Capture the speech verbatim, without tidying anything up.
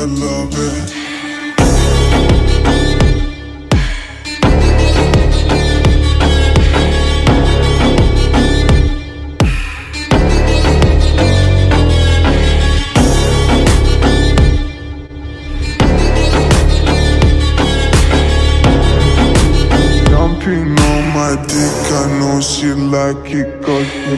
I love it. Jumping on my dick, I know she like it 'cause